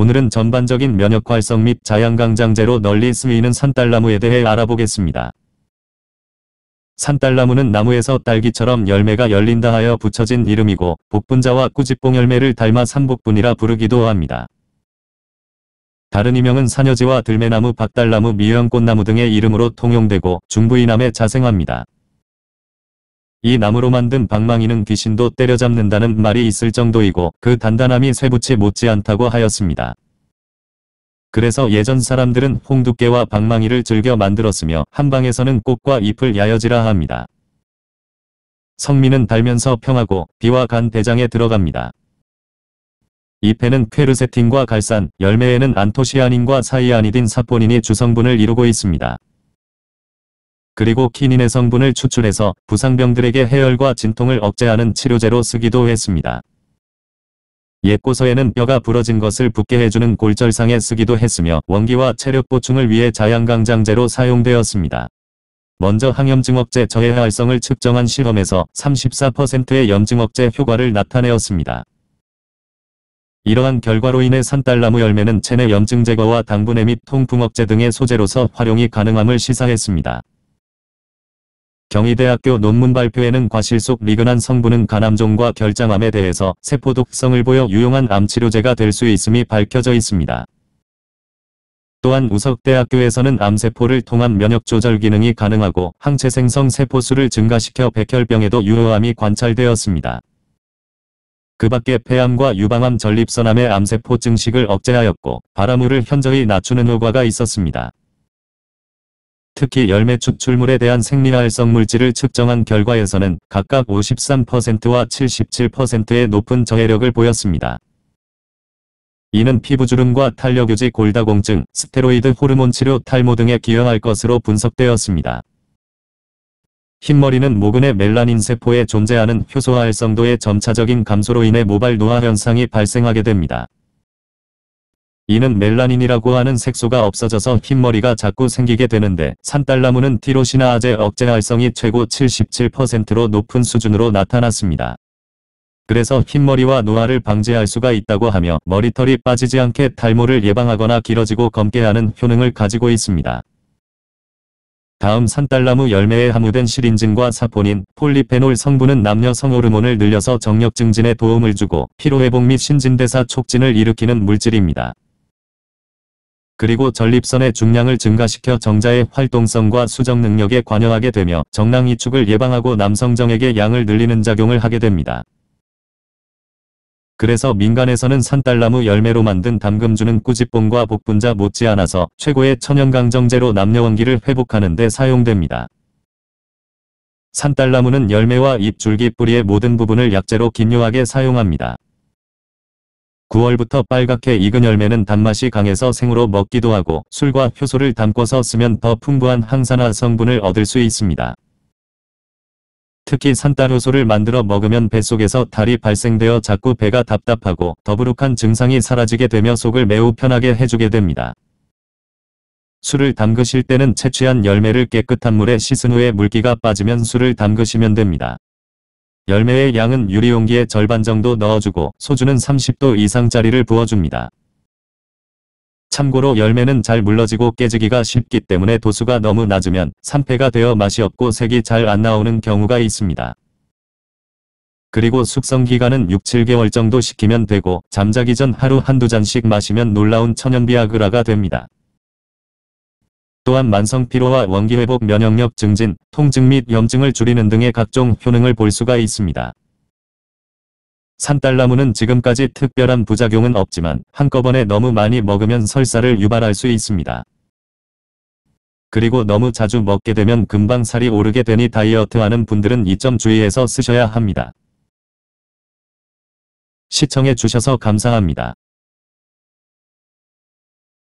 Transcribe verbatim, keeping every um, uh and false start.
오늘은 전반적인 면역 활성 및 자양강장제로 널리 쓰이는 산딸나무에 대해 알아보겠습니다. 산딸나무는 나무에서 딸기처럼 열매가 열린다 하여 붙여진 이름이고 복분자와 꾸짓뽕 열매를 닮아 삼복분이라 부르기도 합니다. 다른 이명은 사녀지와 들매나무, 박달나무, 미연꽃나무 등의 이름으로 통용되고 중부이남에 자생합니다. 이 나무로 만든 방망이는 귀신도 때려잡는다는 말이 있을 정도이고 그 단단함이 쇠붙이 못지않다고 하였습니다. 그래서 예전 사람들은 홍두깨와 방망이를 즐겨 만들었으며 한방에서는 꽃과 잎을 야여지라 합니다. 성미는 달면서 평하고 비와 간 대장에 들어갑니다. 잎에는 퀘르세틴과 갈산, 열매에는 안토시아닌과 사이아니딘 사포닌이 주성분을 이루고 있습니다. 그리고 키닌의 성분을 추출해서 부상병들에게 해열과 진통을 억제하는 치료제로 쓰기도 했습니다. 옛 고서에는 뼈가 부러진 것을 붓게 해주는 골절상에 쓰기도 했으며 원기와 체력 보충을 위해 자양강장제로 사용되었습니다. 먼저 항염증 억제 저해 활성을 측정한 실험에서 삼십사 퍼센트의 염증 억제 효과를 나타내었습니다. 이러한 결과로 인해 산딸나무 열매는 체내 염증 제거와 당분해 및 통풍 억제 등의 소재로서 활용이 가능함을 시사했습니다. 경희대학교 논문 발표에는 과실속 리그난 성분은 간암종과 결장암에 대해서 세포 독성을 보여 유용한 암치료제가 될 수 있음이 밝혀져 있습니다. 또한 우석대학교에서는 암세포를 통한 면역 조절 기능이 가능하고 항체 생성 세포수를 증가시켜 백혈병에도 유효함이 관찰되었습니다. 그 밖에 폐암과 유방암 전립선암의 암세포 증식을 억제하였고 발암물을 현저히 낮추는 효과가 있었습니다. 특히 열매 추출물에 대한 생리활성 물질을 측정한 결과에서는 각각 오십삼 퍼센트와 칠십칠 퍼센트의 높은 저해력을 보였습니다. 이는 피부주름과 탄력유지, 골다공증, 스테로이드 호르몬 치료, 탈모 등에 기여할 것으로 분석되었습니다. 흰머리는 모근의 멜라닌 세포에 존재하는 효소 활성도의 점차적인 감소로 인해 모발 노화 현상이 발생하게 됩니다. 이는 멜라닌이라고 하는 색소가 없어져서 흰머리가 자꾸 생기게 되는데 산딸나무는 티로시나아제 억제 활성이 최고 칠십칠 퍼센트로 높은 수준으로 나타났습니다. 그래서 흰머리와 노화를 방지할 수가 있다고 하며 머리털이 빠지지 않게 탈모를 예방하거나 길어지고 검게 하는 효능을 가지고 있습니다. 다음 산딸나무 열매에 함유된 시린진과 사포닌, 폴리페놀 성분은 남녀 성호르몬을 늘려서 정력 증진에 도움을 주고 피로회복 및 신진대사 촉진을 일으키는 물질입니다. 그리고 전립선의 중량을 증가시켜 정자의 활동성과 수정 능력에 관여하게 되며 정낭 이축을 예방하고 남성 정액의 양을 늘리는 작용을 하게 됩니다. 그래서 민간에서는 산딸나무 열매로 만든 담금주는 꾸짓뽕과 복분자 못지않아서 최고의 천연강정제로 남녀원기를 회복하는 데 사용됩니다. 산딸나무는 열매와 잎, 줄기, 뿌리의 모든 부분을 약재로 긴요하게 사용합니다. 구월부터 빨갛게 익은 열매는 단맛이 강해서 생으로 먹기도 하고 술과 효소를 담궈서 쓰면 더 풍부한 항산화 성분을 얻을 수 있습니다. 특히 산딸효소를 만들어 먹으면 뱃속에서 탈이 발생되어 자꾸 배가 답답하고 더부룩한 증상이 사라지게 되며 속을 매우 편하게 해주게 됩니다. 술을 담그실 때는 채취한 열매를 깨끗한 물에 씻은 후에 물기가 빠지면 술을 담그시면 됩니다. 열매의 양은 유리용기에 절반 정도 넣어주고 소주는 삼십 도 이상짜리를 부어줍니다. 참고로 열매는 잘 물러지고 깨지기가 쉽기 때문에 도수가 너무 낮으면 산패가 되어 맛이 없고 색이 잘 안 나오는 경우가 있습니다. 그리고 숙성 기간은 육, 칠 개월 정도 식히면 되고 잠자기 전 하루 한두 잔씩 마시면 놀라운 천연비아그라가 됩니다. 또한 만성 피로와 원기 회복, 면역력 증진, 통증 및 염증을 줄이는 등의 각종 효능을 볼 수가 있습니다. 산딸나무는 지금까지 특별한 부작용은 없지만 한꺼번에 너무 많이 먹으면 설사를 유발할 수 있습니다. 그리고 너무 자주 먹게 되면 금방 살이 오르게 되니 다이어트하는 분들은 이 점 주의해서 쓰셔야 합니다. 시청해 주셔서 감사합니다.